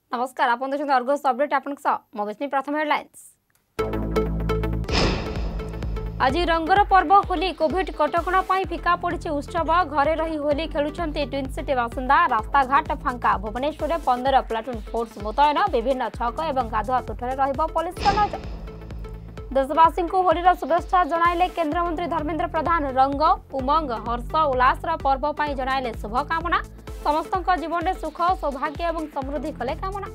नमस्कार आपण देखुं Argus update आपनक सा मबस्नी प्रथम हेडलाइंस। आज रंगर पर्व होली कोविड कटकणा पाई फिका पड़ी उत्सव घरे रही होली खेलुछंती ट्विन सिटी बासिंदा रास्ता घाट फांका भुवनेश्वर 15 प्लाटून फोर्स मुतयन विभिन्न छक और गाधुआ तुठरे रहिबो पुलिस नजर। देशवासी को होली शुभेच्छा जणाइले केंद्रमंत्री धर्मेंद्र प्रधान रंग उमंग हर्ष उल्लास पर्व पाई जणाइले शुभकामना समस्त जीवन में सुख सौभाग्य और समृद्धि कले कामना।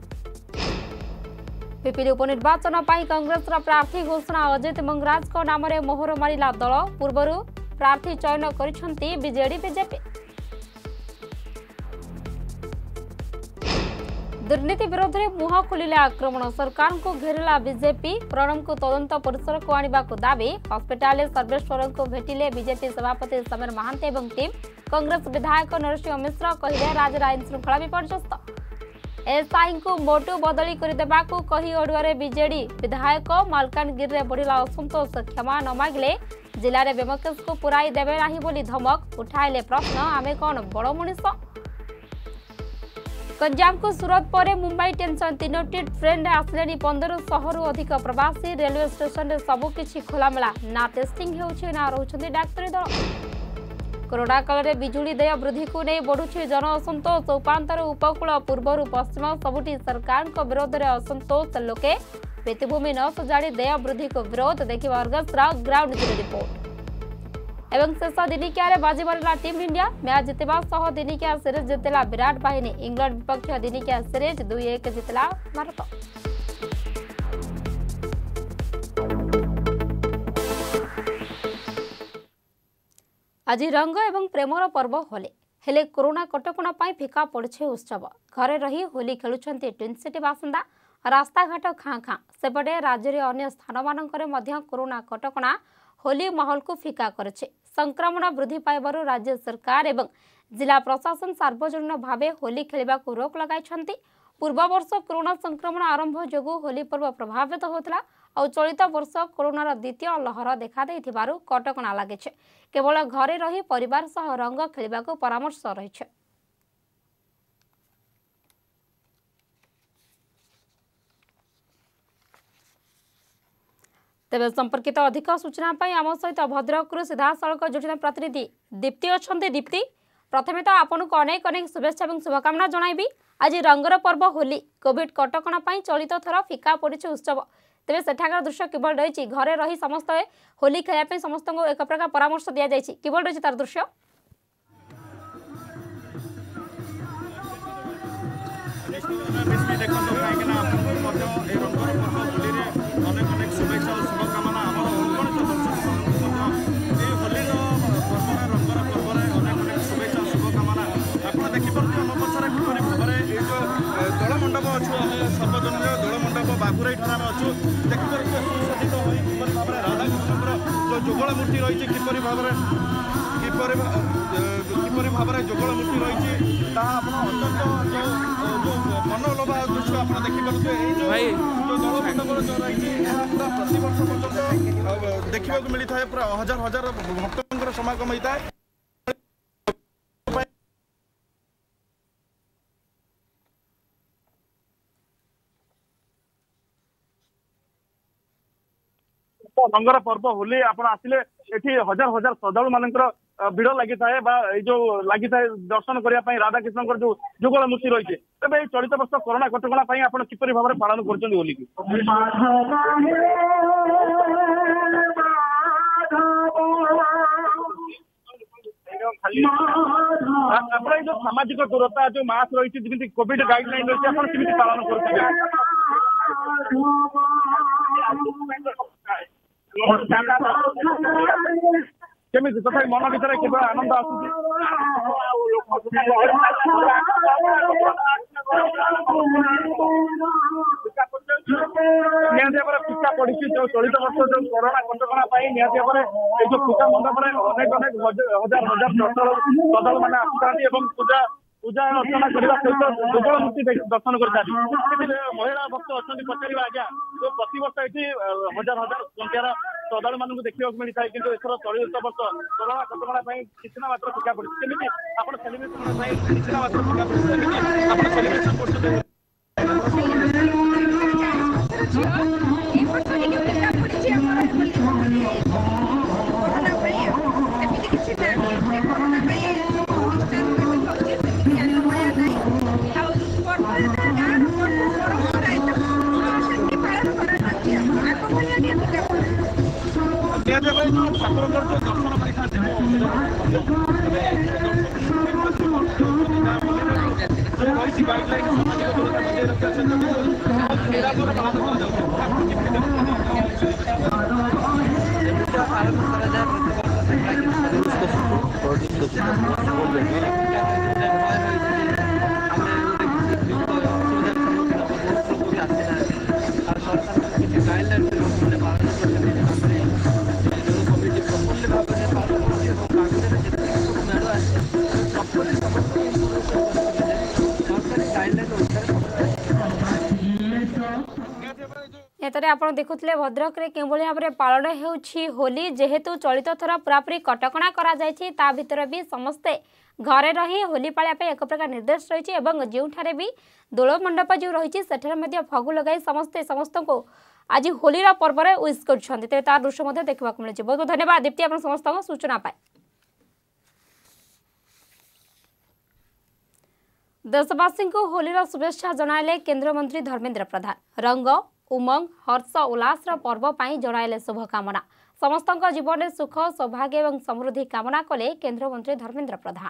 पिपिली उपनिर्वाचन कांग्रेस प्रार्थी घोषणा अजित मंगराज नाम मोहर मारिला दल पूर्वर प्रार्थी चयन करिसेंती बीजेडी बीजेपी। दुर्नीति विरोध में मुह खोलिले आक्रमण सरकार को घेरला बीजेपी प्रणब को तदंत परिसर को आने को दाबी हस्पिटाल सर्वेश्वर को भेटिले बीजेपी सभापति समीर महांती और टीम कांग्रेस विधायक नरसिंह मिश्र कहले राज्य आईन श्रृंखला विपर्यस्त एसआई को मोटू बदली करदेवाकू कही अड़ुआ बीजेडी विधायक मालकानगिरी में बढ़ला असंतोष क्षमा न मागिले जिले में व्यमकेश को पुराई देवे नहीं बोली धमक उठाइले प्रश्न आमे कौन बड़ मनीष। गंजाम को सूरत पर मुंबई टेंशन तीनोटी ट्रेन आसले 1500 अधिक प्रवासी रेलवे स्टेशन में सबकि खोलामेला ना टेस्टिंग होउछि ना रहउछन्ती डाक्तरी दल। कोरोना काल में बिजुली देय वृद्धि को नहीं बढ़ुछि जन असंतोष उपांतर उपकूल पूर्वर पश्चिम सबुठी सरकार को विरोध में असंतोष लोके भित्तिभूमि न सजाड़ी देय वृद्धि को विरोध देखिबा अर्गसरा ग्राउंड जीरो रिपोर्ट। एवं शेष दिनिकिया बाजी मारिला टीम इंडिया मैच जितवा सह दिनिकिया सीरीज जितला विराट बाहिनी इंग्लैंड विपक्ष दिनिकिया सीरीज 2-1 जितला भारत। आज रंग एवं प्रेमर पर्व होली हेले कोरोना कटकणा पाई फिका पड़े उत्सव घरे रही होली खेलुछंती ट्विन सिटी बासिंदा रास्ता घाट खाँ खाँ सेपटे राज्य में अन्य स्थान मानकरे मध्य कोरोना कटकणा होली माहौल को फिका करेছে संक्रमण वृद्धि पाइबारु राज्य सरकार एवं जिला प्रशासन सार्वजनिक भावे होली खेलिबा को रोक लगाइछंती। पूर्व वर्ष कोरोना संक्रमण आरंभ जोगु होली पर्व प्रभावित होता और चलित वर्ष कोरोनार द्वितीय लहर देखा देथिबारु कटकणा लागिছে केवल घरे रही परिवार सह रंग खेलिबा को परामर्श रहिছে। तेज संपर्कित अधिक सूचना आम सहित भद्रक सीधा सड़क जोड़ना प्रतिनिधि दीप्ति अच्छा दीप्ति प्रथमे तो आपन को अनेक अनेक शुभेच्छा और शुभकामना जनइबी। आज रंगर पर्व होली कोविड कटकणा चलित थर फिका पड़ी उत्सव तेज सेठाकर दृश्य किभल रही घरे रही समस्त होली खेलने समस्त को एक प्रकार परामर्श दि जाए किभल रही तार दृश्य दलमंडप अच्छु सर्वजनीय दलमंडप बागुराई ठाणे अच्छु देखिए सुसज्जित हो किपर भाव में राधाकृष्ण जो जुगल मूर्ति रही किपर भाव में जुगल मूर्ति रही अत्यंत जो मनोलोभा दृश्य आप देखिपे जो दलमंडप जो रही पूरा प्रति वर्ष पर्यटन देखा मिलता है पूरा हजार हजार भक्तों समागम होता है। रंगर पर्व होली आपण आसिले एठी हजार हजार श्रद्धालु मानकर भिड़ लगी थाए जो लगी थाए दर्शन करने राधाकृष्ण जो जुगल मूर्ति रही है तेज चलित वर्ष कोरोना कटकणा आप किपरि भाव में पालन कर होली की जो सामाजिक दूरता जो मास्क रही कोविड गाइडलाइन रही पालन कर केमिति तथा मन भर केवल आनंद फिका पड़ी जो चलित वर्ष जो कोरोना कटकणा निहती भाव में जो पूजा मंडप अनेक अनेक हजार हजार श्रद्धालु मैंने आसुँच पूजा पूजा अर्चना करने सहित जुगल मूर्ति दर्शन कर महिला भक्त अच्छा पचार आज्ञा जो प्रतिवर्ष ये हजार हजार संख्यार श्रद्धालु मानक देखा मिलता है किंतु एथर चलित वर्ष कोरोना कटकणा कितना मात्र फिका पड़ी सेलिब्रेशन फिका पड़ी सेलिब्रेशन कर ଝିଅ ଏଇ ବର୍ଷ ଟିକେ ଫିକା ପଡ଼ିଛି ଆମର ବୋଲି କରୋନା ପାଇଁ ସେମିତି କିଛି ନାହିଁ ସେ କରୋନା ପାଇଁ ବହୁତ ଚାଲୁରେ ହଉଛି ସେମିତି ଆଗ ଭଳିଆ ନାହିଁ ଆଉ ପର୍ବଟା ଗାଁର ପରମ୍ପରା ଏଇଟା ସେମିତି ପାଳନ କରାଯାଉଛି ଆଉ ଆଗ ଭଳିଆ ଟିକେ ଫିକା ପଡ଼ୁନି। ନିହାତି ଭାବେ ଯୋଉ ଠାକୁରଙ୍କର ଯୋଉ ଦର୍ଶନ ପାଇଥାନ୍ତି ରହିଛି ଗାଇଡଲାଇନ ସାମାଜିକ ଦୂରତା ବଜାୟ ରଖିବା ସହିତ ନିରାପଦ ପାଳନ କରାଯାଉଛି ଏତରେ ଆପଣ ଦେଖୁଥିଲେ ଭଦ୍ରକରେ କିଭଳି ଭାବରେ ପାଳନ ହେଉଛି ହୋଲି ଯେହେତୁ ଚଳିତ ଥର ପୁରାପୁରି କଟକଣା କରାଯାଇଛି ତା ଭିତରେ ବି ସମସ୍ତେ ଘରେ ରହି ହୋଲି ପାଳିବା ପାଇଁ ଏକ ପ୍ରକାର ନିର୍ଦ୍ଦେଶ ରହିଛି ଏବଂ ଯେଉଁଠାରେ ବି ଦୋଳ ମଣ୍ଡପ ଯେଉଁ ରହିଛି ସେଠାରେ ମଧ୍ୟ ଫଗୁ ଲଗାଇ ସମସ୍ତେ ସମସ୍ତଙ୍କୁ ଆଜି ହୋଲିର ପର୍ବରେ ୱିଶ୍ କରୁଛନ୍ତି ତେବେ ତାର ଦୃଶ୍ୟ ମଧ୍ୟ ଦେଖିବାକୁ ମିଳୁଛି। ବହୁତ ବହୁତ ଧନ୍ୟବାଦ ଦୀପ୍ତି ଆପଣ ସମସ୍ତଙ୍କ ସୂଚନା ପାଇଁ। ଦେଶବାसीଙ୍କୁ ହୋଲିର शुभेच्छा जणाइले केन्द्रमंत्री धर्मेन्द्र प्रधान रंग उमंग हर्ष उल्लासर पर्व ପାଇଁ जणाइले शुभकामना समस्तଙ୍କ जीवन सुख सौभाग्य एवं समृद्धि कामना कले केन्द्रमंत्री धर्मेन्द्र प्रधान।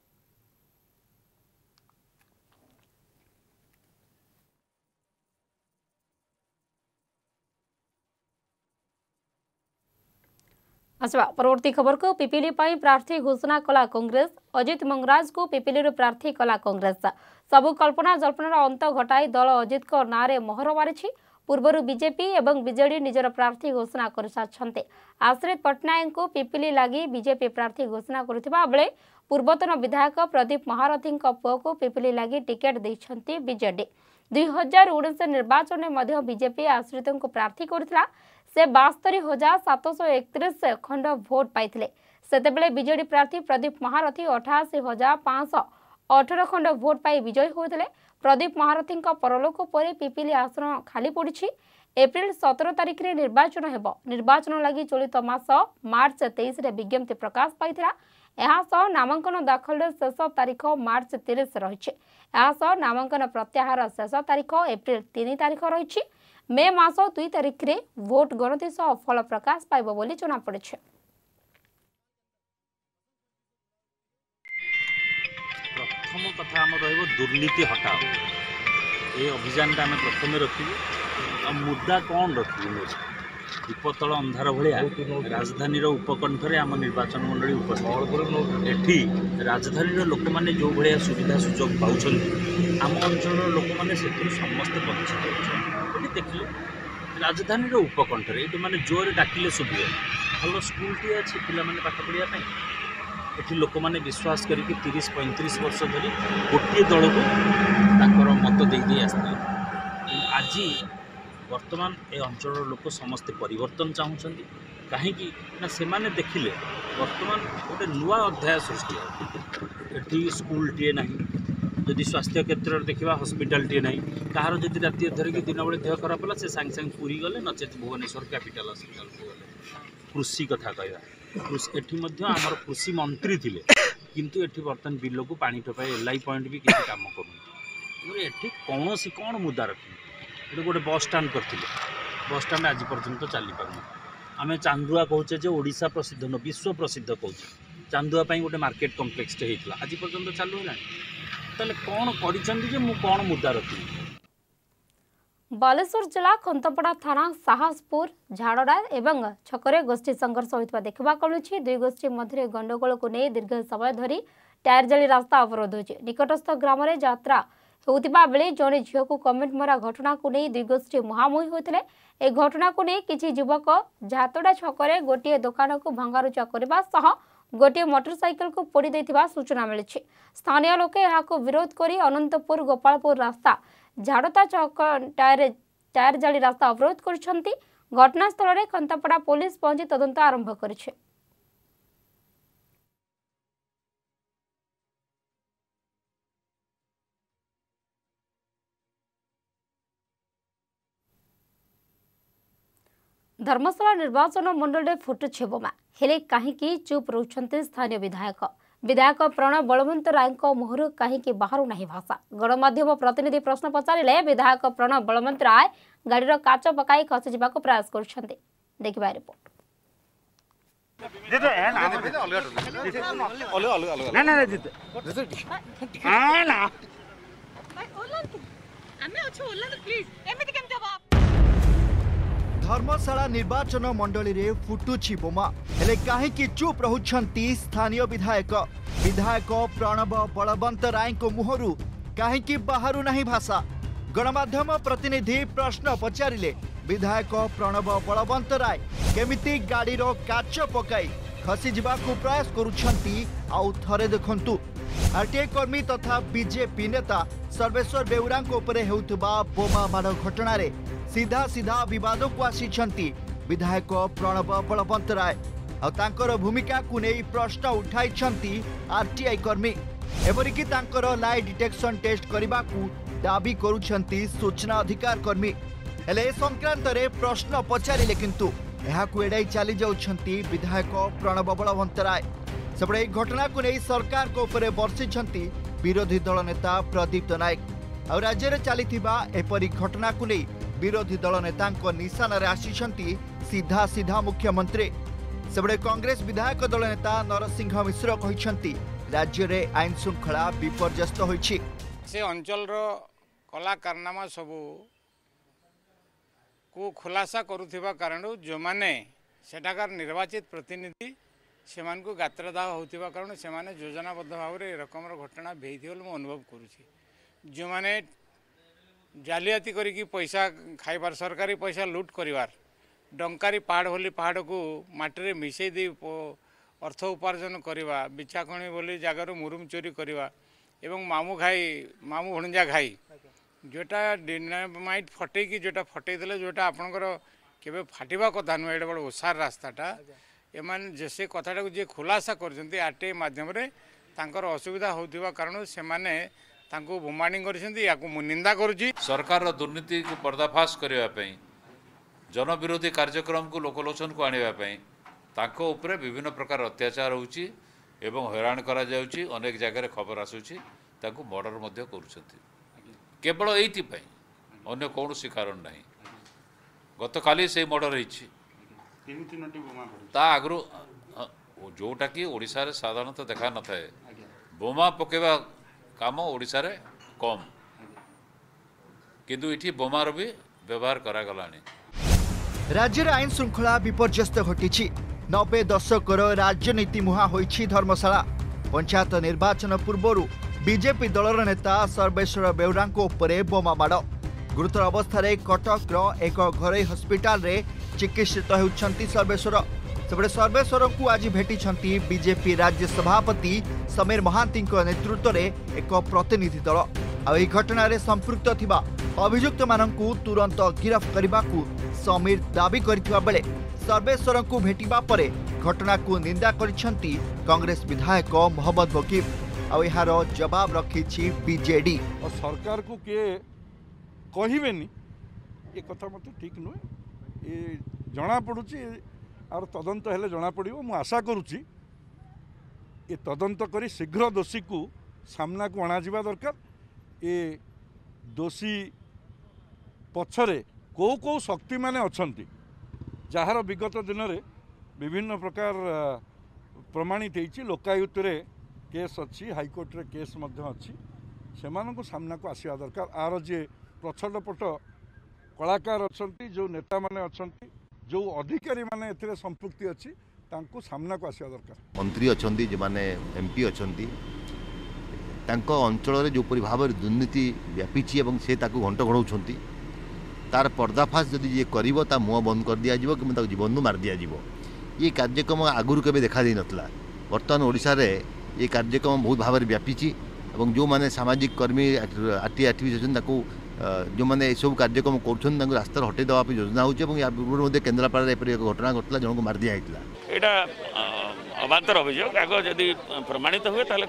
आसवा परवर्ती खबर को पिपिली पाई प्रार्थी घोषणा कला कांग्रेस अजित मंगराज को पिपिली प्रार्थी कला कांग्रेस सबु कल्पना जल्पनार अंत घटाई दल अजित को नारे मोहर मारी पूर्वर बीजेपी एवं बीजेडी निजर प्रार्थी घोषणा कर सारी आश्रित पट्टनायक को पिपिली लगी बीजेपी प्रार्थी घोषणा करुवा बेले पूर्वतन विधायक प्रदीप महारथी पुओ को पिपिली लगी टिकेट देते बीजेडी 2019 निर्वाचन में बीजेपी आश्रित को प्रार्थी करथिला से 72,731 खंड भोट पाइथिले सेतेबेले बीजेडी प्रार्थी प्रदीप महारथी 88,518 खंड भोट पाई विजयी होते प्रदीप महारथी परलोक पर पिपिली आसन खाली पड़ी एप्रिल 17 तारिख में निर्वाचन हेबो निर्वाचन लगी चलित मास मार्च 23 रे विज्ञप्ति प्रकाश पाइथिला एहासह नामांकन दाखल शेष तारीख मार्च 30 रही नामांकन प्रत्याहार शेष तारीख एप्रिल 3 तारीख रही मे मास 2 तारिख रे भोट गणति सह फल प्रकाश पाइबो बोली जना पड़े। प्रथम कथा आम रहिबो दुर्नीति हटाओ ये अभियान आम प्रथम रखिबु आ मुद्दा कौन रखिबु दीपतल अंधार भाया राजधानी उपकंठरे आम निर्वाचन मंडली उपस्थित एठी राजधानी लोक मैंने जो भाया सुविधा सुजोग पाँच आम अंचल लोक मैंने समस्ते वंचित देखिए राजधानी उपकंठरे ये मैंने जोर डाकिले शुभे भल स्कूलटी अच्छी पे पाठ पढ़ाई ये लोक मैंने विश्वास करके 30-35 वर्ष धरी गोटे दल को मत दे आसते आज वर्तमान ए अंचल लोक समस्ते परिवर्तन चाहूँगी कहीं से माने देखिले वर्तमान गोटे नुआ अध्याय सृष्टि एटी स्कूल टीए ना जदि स्वास्थ्य क्षेत्र में देखा हस्पिटाल टीए ना कहार जदि राति धरिकी दिन बेले देह खराब है से सांगे सांगे पूरी गले नचेत भुवनेश्वर कैपिटल हस्पिटाल को गले कृषि कथा कहवा एटी आमर कृषि मंत्री थिले किंतु एटी बर्तमान बिल को पानी टपाई एल आई पॉइंट भी किसी काम करूँ एटी कौन सी कौन मुद्दा रखी ये गोटे बस स्टाण्ड करते बस स्टाण्ड आज पर्यंत चली पार आम चांदुआ कहे जो ओडिशा प्रसिद्ध न विश्व प्रसिद्ध कहे चांदुआ गोटे मार्केट कम्प्लेक्स होता आज पर्यंत चालू है ताले कौन कौन मुद्दा रखी। बालेश्वर जिला खंतपड़ा थाना साहसपुर झाड़ड़ा एवं छकरे गोष्ठी संघर्ष होता देखा मिलूँ दुई गोष्ठी मध्य गंडगोल को नहीं दीर्घ समय धरी टायर जाली रास्ता अवरोध हो निकटस्थ ग्राम में यात्रा होतिबा बेले जड़े झील को कमेंट मरा घटना को नहीं दुई गोष्ठी मुहांमुही होते ए घटना को नहीं किसी युवक झातड़ा छकरे गोटे दुकान को भंगारुजा करने सह गोटे मोटरसाइकेल को पोड़ी देथिबा सूचना मिली स्थानीय लोके यहां विरोध करी अनंतपुर गोपालपुर रास्ता झाड़ता चौक टायर जाली रास्ता अवरोध कर घटनास्थल में खंतपड़ा पुलिस पहुंची तदंत आरंभ करिछि। धर्मशाला निर्वाचन मंडल में फुटुछि बोमा हेले कहीं चुप रोचंते स्थानीय विधायक विधायक प्रणव बलवंत राय मुहर कहीं बाहर नहीं भाषा गणमाध्यम प्रतिनिधि प्रश्न पचारे विधायक प्रणव बलवंत राय गाड़ीर काच पकाई खसी जावाक प्रयास कर देखिबा रिपोर्ट। धर्मशाला निर्वाचन मंडली रे फुटुछि बोमा हेले काहेकि चुप रहुछंती स्थानीय विधायक विधायक प्रणव बलवंत राय को मुहरु काहेकि बाहरु नहीं भाषा गणमाध्यम प्रतिनिधि प्रश्न पचारिले विधायक प्रणव बलवंत राय केमिति गाड़ीर काच पकाई खसी जिबाकु प्रयास करुछंती आउ थरे देखंतु आरटीआई कर्मी तथा बीजेपी नेता सर्वेश्वर बेउरा उपरे हेउथबा बोमा माड़ घटना रे सीधा सीधा विवाद को आसीछंती विधायक प्रणव बलवंत राय और तांकर भूमिका को नहीं प्रश्न उठाइछंती आरटीआई कर्मी एपरिकी तांकर लाई डिटेक्शन टेस्ट करने को दाबी करुछंती सूचना अधिकार कर्मी हेले संक्रांत रे प्रश्न पचारिले किंतु एहाकु एडाई चली जाउछंती विधायक प्रणव बलवंत राय सेपटे घटना को नहीं सरकार को ऊपर बर्षिछंती विरोधी दल नेता प्रदीप्त नायक और राज्य में चलीथिबा एपरी घटना को नहीं विरोधी दल नेता निशान रे आसीछंती सीधा सीधा मुख्यमंत्री सेबड़े कांग्रेस विधायक दल नेता नरसिंह मिश्र कहिछंती राज्य रे आईन श्रृंखला विपर्यस्त होईछि से अंचल रो कला कारनामा सबू को खुलासा करुथिबा कारण जो माने सेटाकार निर्वाचित प्रतिनिधि सेमान को गात्रदाह होथिबा कारण से माने योजनाबद्ध भाव रे रकम घटना भेइथि बोल मु अनुभव करूछि जो माने जालियाती करी पैसा खाइबार सरकारी पैसा लूट करिवार डंकारी पहाड़ होली पहाड़ को माटी मिसई दे अर्थ उपार्जन करवा बिछाखणी बोली जगार मुरुम चोरी करवा एवं मामू भणजा खाई जोटा डिनामाइट फटेकी जोटा फटेदेले जोटा आपणकर केबे फाटिबा कथा नुह एडे बड़ ओसार रास्ताटा एमान जैसे कथाटा को जे खुलासा करजंती आरटीआई माध्यम रे तांकर असुविधा होथिबा कारण से माने तांको बोमाडिंग करछंती याकू मु निंदा करूची सरकार रो दुर्नीति को पर्दाफाश करबा पई जनविरोधी कार्यक्रम को लोकलोचन को आनिबा पई तांको ऊपर विभिन्न प्रकार अत्याचार होउची एवं हैरान करा जाउची अनेक जगह खबर आसुची तांको मर्डर मध्य करूछंती केवल एइति पई अन्य कोनोसी कारण नाही गतकाली से मर्डर होइची ता आगरो जोटा कि ओडिसा रे साधारणतः देखा न थाए बोमा पकेबा काम ओडिसा रे कम किंतु इठी बोमार भी व्यवहार करा गलानी राज्य रे आईन श्रृंखला विपर्यस्त घटिछि 90 दशकर राजनीति मुहा होइछि धर्मशाला पंचायत निर्वाचन पूर्वरु बीजेपी दलर नेता सर्वेश्वर बेउरा उपरे बोमा माड़ गुरुतर अवस्था कटक एक घरोई हस्पिटाल रे चिकित्सित होउछंती सर्वेश्वर सेपटे सर्वेश्वर को आज भेटिछंती बीजेपी राज्य सभापति समीर महांती नेतृत्व रे एक प्रतिनिधि दल आ एही घटना रे संपृक्त थिबा अभियुक्त माननकु तुरंत गिरफ्त करबा को समीर दाबी करथिबा बेले सर्वेश्वर को भेटिबा परे घटना को निंदा करिछंती कांग्रेस विधायक मोहम्मद वकील आ एहार जवाब रखिछि बीजेडी और सरकार को के कहिबेनी ये कथा मते ठीक नुहे ये जना पड़ुछि और तदंत हेले जना पड़िबो मु आशा करूछि ये तदंत करी शीघ्र दोषी को सामना को अणा जिबा दरकार ये दोषी पछरे को को शक्ति माने अछंती जहार विगत दिन में विभिन्न प्रकार प्रमाणित होती लोकायुक्त रे केस अच्छी हाईकोर्ट रे केस अच्छी से सामना को आसवा दरकार आर जे प्रछलपट कलाकार अच्छा जो नेता माने अच्छा जो अधिकारी माने एथिरे संपृक्ति अच्छी तांको सामना को आसवा दरकार मंत्री अच्छा जो माने एमपी अच्छा अंचल जो भाव दुर्नीति व्यापी से घंट घोड़ाऊँच तार पर्दाफाश जदि ये करिवो ता मुँह बंद कर दिया जिवो कि जीवन मार दिया जिवो ये कार्यक्रम आगुरी केबे देखा दी नथला वर्तमान ओडिसा रे ये कार्यक्रम बहुत भाव में व्यापी और जो माने सामाजिक कर्मी आरटीआई एक्टिविस्ट ताको जो माने सब कार्यक्रम कर रास्ता हटे देवाई योजना हो केन्द्रापड़ा एक घटना घटला जन को मार दिया एटा अबांतर अभियोग आग जदि प्रमाणित हुए ताले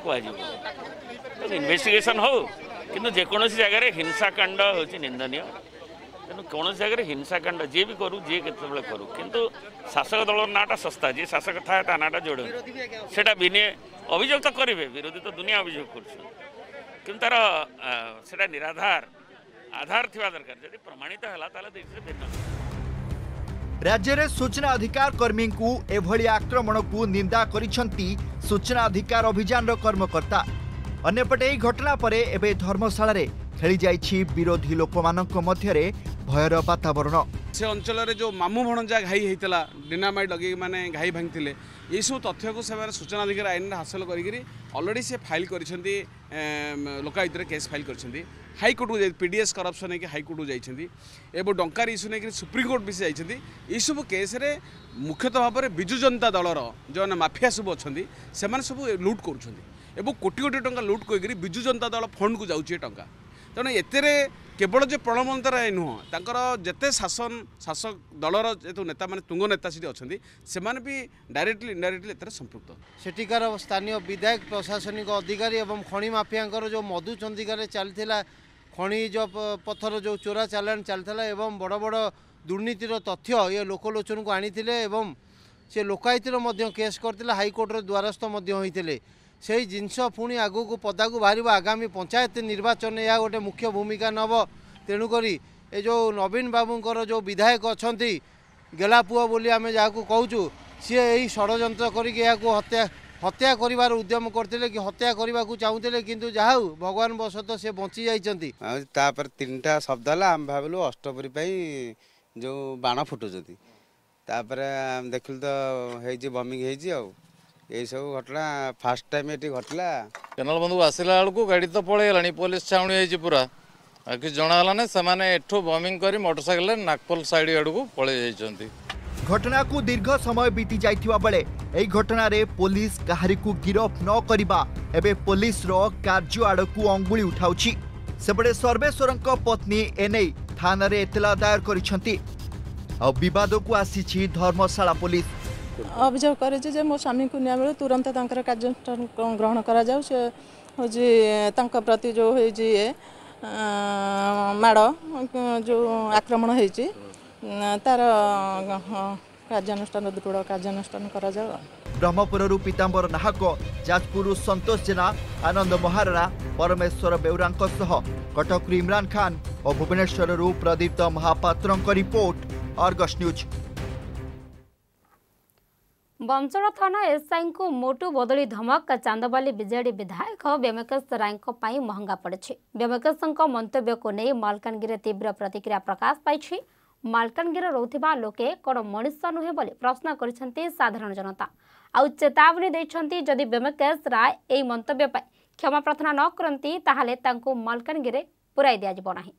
कहजिवो इन्वेस्टिगेशन हो किंतु जेकोसी जगह हिंसाकांड होची निंदनीय तेणु कौन जगह हिंसाकांड जी भी करूँ जी के करूँ किंतु शासक दल नाटा सस्ता जी शासक थाए ता नाटा जोड़े सेटा बिने अभियोग तो करेंगे विरोधी तो दुनिया अभियोग कर तार सेटा निराधार आधार थिबा दरकार यदि प्रमाणित है भिन्न। राज्य में सूचना अधिकार कर्मी को एभली आक्रमण को निंदा करिसेंती सूचना अधिकार अभियान कर्मकर्ता। अन्यपटे यह घटना पर एवं धर्मशाला रे खेली जाइछि विरोधी लोक मानक मध्यरे भयर वातावरण। से अंचल रे जो मामू भणजा घाई होता डिनामाइट लगे माने घाई भांगी ये सब तथ्य को सूचना अधिकार आईन हासिल करी ऑलरेडी से फाइल करिसेंती लोकायुक्त केस फाइल करिसेंती हाईकोर्ट को पीडीएस करप्शन है हाईकोर्ट को जाइछंती एवं डंकार इश्यू नहीं सुप्रीमकोर्ट भी से जाइछंती ये सब केस रे मुख्यतः भाव में विजु जनता दलर जो माफिया सब अच्छी से सब लुट कर कोटी कोटी टंका लुट कर विजु जनता दल फंड को जाऊँगी टंका तेणु एतेरे केवल जो प्रणमंतर नुह तांकर जेते शासक दलर जो नेता माने तुंग नेता सीट अच्छा से भी डायरेक्टली इनडायरेक्टली एतेरे संपृक्त। सेठिकार स्थानीय विधायक प्रशासनिक अधिकारी एवं खनि माफिया जो मधु चंदिका चलता खनिज पथर जो चोरा चालान चलता एवं बड़ बड़ दुर्नीतिर तथ्य ये लोकलोचन को आनी से लोकायुतर केस करते हाईकोर्टर द्वारस्थ होते से जिनस पुणी आगू को पदा को बाहर आगामी पंचायत निर्वाचन यह गोटे मुख्य भूमिका नब तेणुक ये जो नवीन बाबूंकर जो विधायक अच्छा गेला पुआ बोली आम जहाँ कहूँ सी यही षड्यंत्र करके हत्या कर उद्यम करते कि हत्या करने को चाहूले कि जहाँ भगवान बसत से बची जाइंट तीनटा शब्द है आम भाविलु अष्टपरी जो बाण फुटुंट देखिल तो बमिंग यही सब घटना फास्ट टाइम ये घटला केनाल बंधु आसला बेलू गाड़ी तो पलैगला पुलिस छाउणी पूरा कि जनाला ना से एठू बमिंग कर मोटरसाइकिल नागपल साइड आड़ को पलि जाइछंती। घटना को दीर्घ समय बीती जाइथिबा बेले एई घटना रे पुलिस काहारी को गिरफ न करिबा एबे पुलिस रो कार्य आड़ को अंगुली उठाउछि। सेबडे सर्वेश्वरंक पत्नी एनै थाना रे एतला दायर करिसंती आ विवाद को आसीछि धर्मशाला पुलिस अभियोग करे मो स्वामी को न्याय बेले तुरंत कार्यानुष्ठान ग्रहण करा जाऊ से हूँ प्रति जो माड़ जो आक्रमण होती तार कार्यानुष्ठान दृढ़ कार्यानुष्ठान करा जाऊ। ब्रह्मपुर पीतांबर नाहक जाजपुर संतोष जेना आनंद महाराणा परमेश्वर बेउरांक सह कटक इमरान खान और Bhubaneswar Pradipta Mahapatra report Argus news. बमचड़ा थाना एसआई को मोटू बदली धमक चांदबाली बीजेडी विधायक व्यमकेश राय महंगा पड़े। व्यमकेश मंतव्य को नहीं मालकानगिरी तीव्र प्रतिक्रिया प्रकाश पाई। मालकानगिरी रोथिबा लोके कौन मनुष्य नुहे बोली प्रश्न करिसेंती साधारण जनता आउ चेतावनी देइछंती जदि व्यमकेश राय एई मंतव्य पाई क्षमा प्रार्थना न करंती ताहाले तांको मालकानगिरी पुराई दिया जिवो नाही।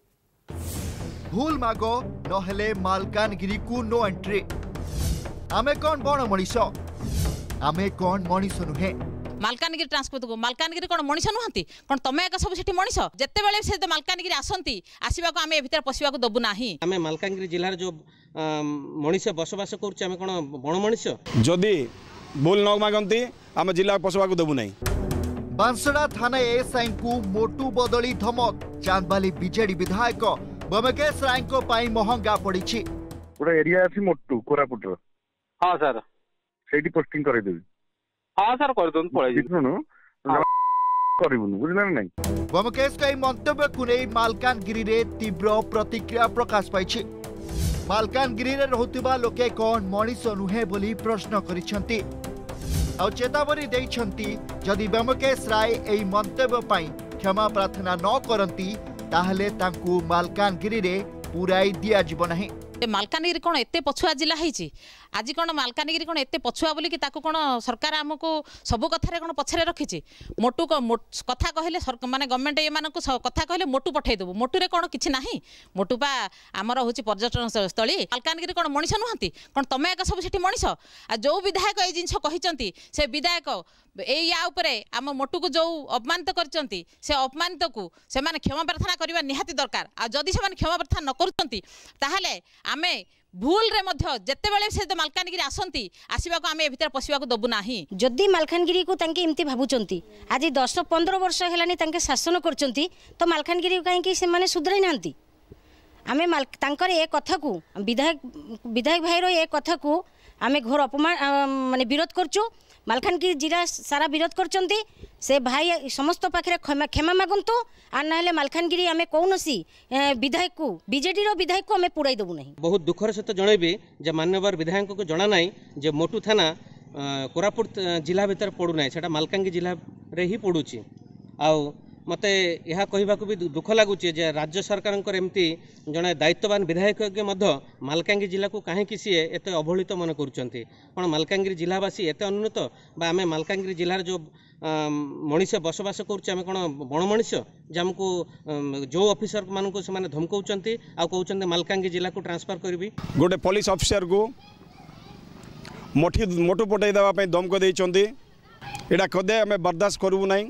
भूल मागो नहेले मालकानगिरी को नो एंट्री। आमे कौन बण मनीष आमे कौन मनीष नुहे। मालकानगिरी ट्रांसपोर्ट को मालकानगिरी कौन मनीष नुहति कौन तमे एक सब सेठी मनीष जत्ते बेले से मालकानगिरी आसंती आसीबा को आमे भीतर पसिबा को दबु नाही। आमे मालकानगिरी जिल्ला जो मनीष बसवास करूछ आमे कौन बण मनीष जदी भूल न मागंती आमे जिल्ला पसिबा को दबु नाही। बांसड़ा थाना एएसआई को मोटू बदली धमक चांदबाली बीजेडी विधायक व्यमकेश राय को पाई महंगा पड़ी। गोटे एरिया अछि मोटू कोरापुटर। हाँ सर सेठी पोस्टिंग कर देबी। हाँ सर कर दोन पळै सुनो करिबुन बुझना नै। व्यमकेश का मंतव्य को नहीं मालकानगिरी रे तीव्र प्रतिक्रिया प्रकाश पाई। मालकानगिरी रे रहउतिबा लोके कौन मनीष नुहे बोली प्रश्न करिसेंती आ चेतावनी देइछंती जदि व्यमकेश राय एई मंतव्य पाई क्षमा प्रार्थना न करंती ताहले तांकू मालकानगिरी रे पुराई दिया जिवो नाही। मालकानगिरी कौन एत पछुआ जिला होती आज कौन मालकानगिरी कौन एत पछुआ बोली कौन सरकार आमको सब कथार कौन पछरे रखी मोटू कथा कहले माने गवर्नमेंट ये कथा कहले मोटू पठेदेबू मोटू कौन किसी ना मोटू पा आमर हूँ पर्यटन स्थली मालकानगिरी कौन मनीष नुहति कौन तमे एक सब सेठी मनीष आ जो विधायक ये जिन कहते से विधायक या आम मोटू को जो अपमानित करते से अपमानित को से क्षमा प्रार्थना करने निहाती दरकार आ जदि से क्षमा प्रार्थना न करते आमे भूल रे मध्य जत्ते बेले से मालकानगिरी आसंती आसीबा को आमे भीतर पसिबा को दबु नाही। जदि मालकानगिरी को तांके इमती भाबुचंती आज 10-15 वर्ष हेलानी तांके शासन करचंती तो मालकानगिरी काहे कि से माने सुधरै नांती आमे तांकर ए कथा को विधायक भाईर ए कथा को आमे घोर अपमान माने विरोध करचु। मालकानगिरी जिला सारा विरोध करचंती से भाई समस्त पाखे क्षमा मागंतु आर ना मालकानगिरी आमे कौनसी विधायक को बीजेडी रो विधायक को आमे पुराई देबु नहीं। बहुत दुखर सहित जनइबी जे मान्यवर विधायक को जना नाई जे मोटू थाना कोरापुट जिला भितर पड़ू ना सेटा मालकानगिरी जिला रे ही पड़ुची। आउ मते यह कहवाक भी दुख लगुच जे राज्य सरकार एमती जड़े दायित्ववान विधायक मालकानगिरी जिला को कहीं सी एत अवहेलित मन कर मालकानगिरी जिलावासी एत अनुन्नत बा आम मालकानगिरी जिलार जो मनीष बसवास करें कौन बण मनीष जमको जो ऑफिसर मान से धमकाउंट आ कहते मालकानगिरी जिला को ट्रांसफर करी गोटे पुलिस ऑफिसर को मोटू पटई देवाई धमक देते यहाँ कदे आम बर्दाश्त करूँ ना।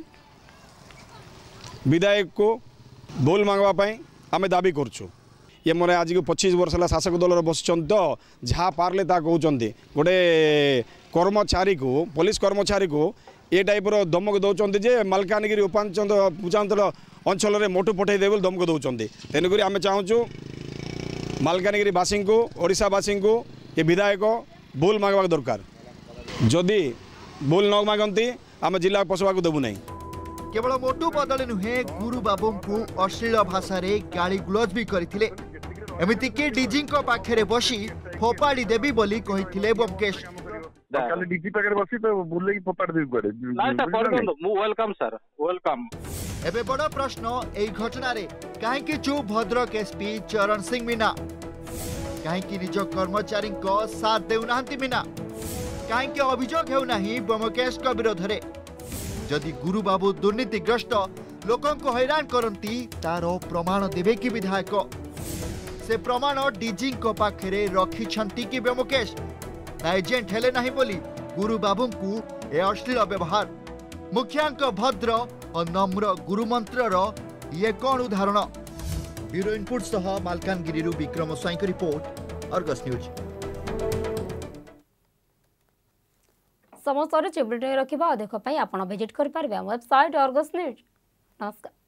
विधायक को भूल मांगवाई आम दाबी करुँ ये मोर आज को 25 वर्ष है शासक दल बस तो जहाँ पार्ले ता कहते गोटे कर्मचारी को पुलिस कर्मचारी को ये टाइप धमक दौरान जे मालकानगिरी पूजांचल अंचल मोटू पठे दे धमक दौरान तेणुक आम चाहूँ मालकानगिरी बासी को ओडिशावासी को ये विधायक भूल मांगवा दरकार जदि भूल न मागती आम जिला पशुवा को देवु नहीं। केवल मोटू बदले नुहे गुरु बाबू को अश्लील भाषा रे गाली गुलज भी करथिले एमिति के डीजी को पाखरे बसी फोपाड़ी देबी बोली कहिथिले बमकेश। काली डीजी पाखरे बसी तो बुले की फोपाड़ी देबी पड़े नहीं सर कर दो वेलकम सर वेलकम। एबे बड़ प्रश्न एई घटना रे काहे कि चुप भद्रक एसपी चरण सिंह मीना काहे कि निज कर्मचारी को साथ देउनांती मीना काहे कि अभियोग हेउ नाही बमकेश को विरोध रे जदि गुरु बाबू दुर्नीतिग्रस्त लोकों को हैरान करती तार प्रमाण देवे कि विधायक से प्रमाण डीजी को पाखरे रखी कि ब्योमकेश ना एजेंट हेले नहीं बोली गुरु बाबू को ए अश्लील व्यवहार मुखियांक भद्र और नम्र गुरुमंत्र ये कौन उदाहरण। ब्यूरो इनपुट सह मालकानगिरी विक्रम स्वाई की रिपोर्ट अर्गस न्यूज। समस्त चिबुलटे रखा अधिक आप विजिट करेंगे वेबसाइट अर्गस न्यूज। नमस्कार।